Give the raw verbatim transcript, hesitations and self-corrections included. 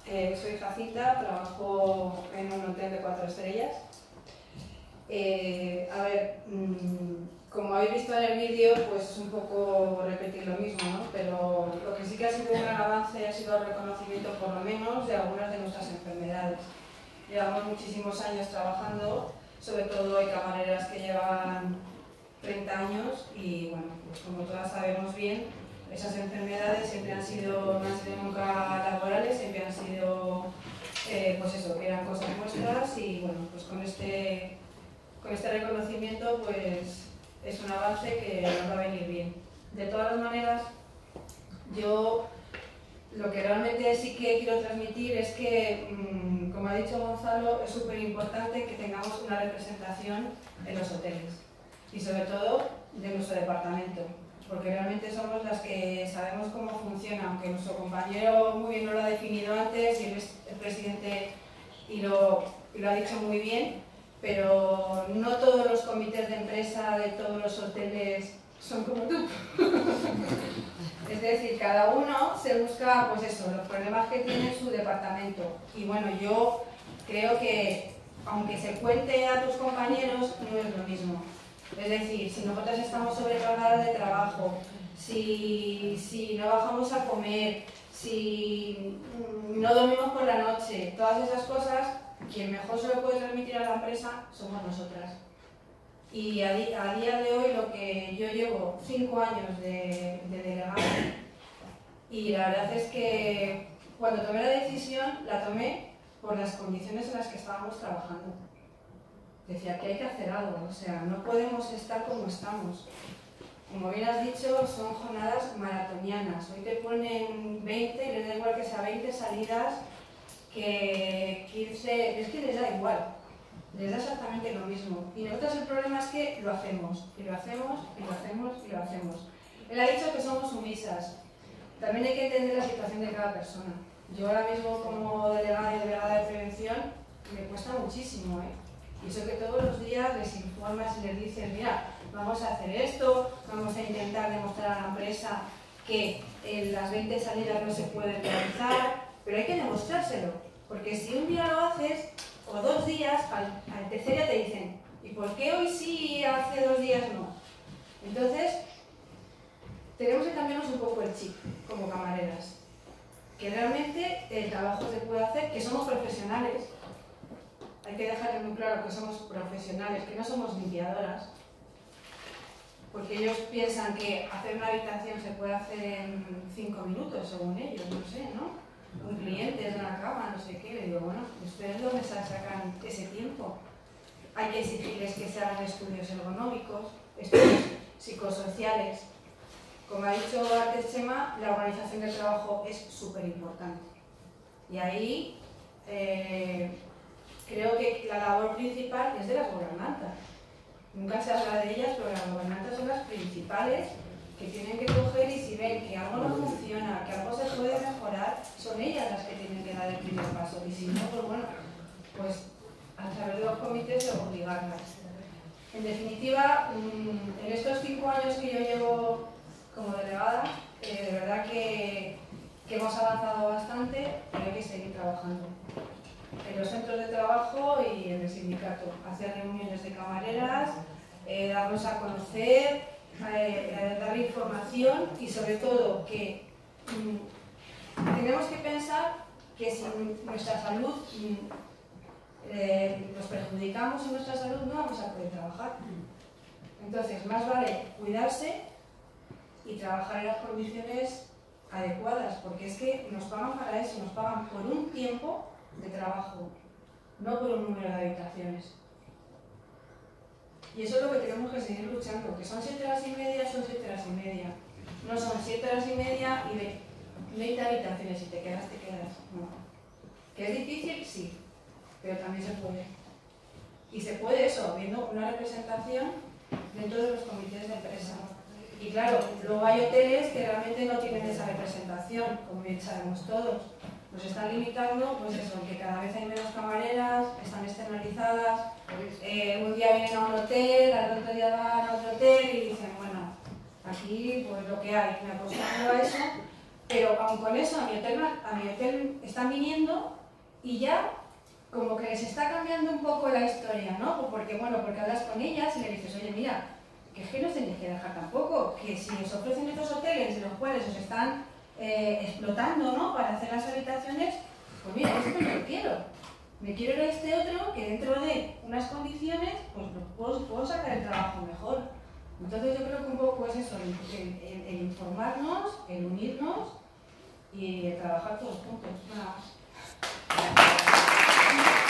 Eh, soy Jacinta, trabajo en un hotel de cuatro estrellas. Eh, a ver, mmm, como habéis visto en el vídeo, pues es un poco repetir lo mismo, ¿no? Pero lo que sí que ha sido un gran avance ha sido el reconocimiento, por lo menos, de algunas de nuestras enfermedades. Llevamos muchísimos años trabajando, sobre todo hay camareras que llevan treinta años y, bueno, pues como todas sabemos bien, esas enfermedades siempre han sido, no han sido nunca laborales, siempre han sido, eh, pues eso, eran cosas nuestras y, bueno, pues con este, con este reconocimiento, pues es un avance que nos va a venir bien. De todas las maneras, yo lo que realmente sí que quiero transmitir es que, mmm, como ha dicho Gonzalo, es súper importante que tengamos una representación en los hoteles y sobre todo de nuestro departamento, porque realmente somos las que sabemos cómo funciona, aunque nuestro compañero muy bien no lo ha definido antes y él es el presidente y lo, y lo ha dicho muy bien, pero no todos los comités de empresa de todos los hoteles son como tú. Es decir, cada uno se busca, pues eso, los problemas que tiene en su departamento. Y bueno, yo creo que, aunque se cuente a tus compañeros, no es lo mismo. Es decir, si nosotros estamos sobrecargadas de trabajo, si, si no bajamos a comer, si no dormimos por la noche, todas esas cosas, quien mejor se lo puede transmitir a la empresa somos nosotras. Y a, di a día de hoy, lo que yo llevo cinco años de, de delegada, y la verdad es que cuando tomé la decisión, la tomé por las condiciones en las que estábamos trabajando. Decía que hay que hacer algo, o sea, no podemos estar como estamos. Como bien has dicho, son jornadas maratonianas. Hoy te ponen veinte, y les da igual que sea veinte salidas, que quince, es que les da igual. Les da exactamente lo mismo. Y nosotros el problema es que lo hacemos, y lo hacemos, y lo hacemos, y lo hacemos. Él ha dicho que somos sumisas. También hay que entender la situación de cada persona. Yo ahora mismo, como delegada y delegada de prevención, me cuesta muchísimo, ¿eh? Y eso que todos los días les informas y les dices, mira, vamos a hacer esto, vamos a intentar demostrar a la empresa que en las veinte salidas no se puede realizar, pero hay que demostrárselo, porque si un día lo haces, o dos días, al, al tercer día te dicen, ¿y por qué hoy sí y hace dos días no? Entonces, tenemos que cambiarnos un poco el chip como camareras, que realmente el trabajo se puede hacer, que somos profesionales. Hay que dejar muy claro que somos profesionales, que no somos limpiadoras, porque ellos piensan que hacer una habitación se puede hacer en cinco minutos, según ellos, no sé, ¿no? Un cliente de una cama, no sé qué, le digo, bueno, ¿ustedes dónde sacan ese tiempo? Hay que exigirles que se hagan estudios ergonómicos, estudios psicosociales. Como ha dicho antes Chema, la organización del trabajo es súper importante. Y ahí eh, creo que la labor principal es de las gobernantas. Nunca se habla de ellas, pero las gobernantas son las principales que tienen que coger y si ven que algo no funciona, que algo se puede mejorar, son ellas las que tienen que dar el primer paso. Y si no, pues bueno, pues a través de los comités obligarlas. En definitiva, en estos cinco años que yo llevo como delegada, eh, de verdad que, que hemos avanzado bastante, pero hay que seguir trabajando. En los centros de trabajo y en el sindicato, hacer reuniones de camareras, eh, darnos a conocer, eh, dar información y sobre todo que mm, tenemos que pensar que si nuestra salud mm, eh, nos perjudicamos en nuestra salud no vamos a poder trabajar. Entonces más vale cuidarse y trabajar en las condiciones adecuadas, porque es que nos pagan para eso, nos pagan por un tiempo de trabajo, no por un número de habitaciones. Y eso es lo que tenemos que seguir luchando, que son siete horas y media, son siete horas y media. No son siete horas y media y veinte habitaciones, si te quedas, te quedas. No. ¿Que es difícil? Sí, pero también se puede. Y se puede eso, viendo una representación dentro de los comités de empresa. Y claro, luego hay hoteles que realmente no tienen esa representación, como bien sabemos todos. Nos están limitando, pues eso, que cada vez hay menos camareras, están externalizadas, eh, un día vienen a un hotel, al otro día van a otro hotel y dicen, bueno, aquí pues lo que hay, me acostumbro a eso, pero aun con eso a mi hotel, a mi hotel están viniendo y ya como que les está cambiando un poco la historia, ¿no? Porque, bueno, porque hablas con ellas y le dices, oye, mira, que es que no os tenéis que dejar tampoco, que si os ofrecen estos hoteles en los cuales os están eh, explotando, ¿no? Para hacer las habitaciones, pues mira, esto no lo quiero. Me quiero ir a este otro que dentro de unas condiciones, pues puedo, puedo sacar el trabajo mejor. Entonces yo creo que un poco es eso, el, el, el informarnos, el unirnos y el trabajar todos juntos. Nada más.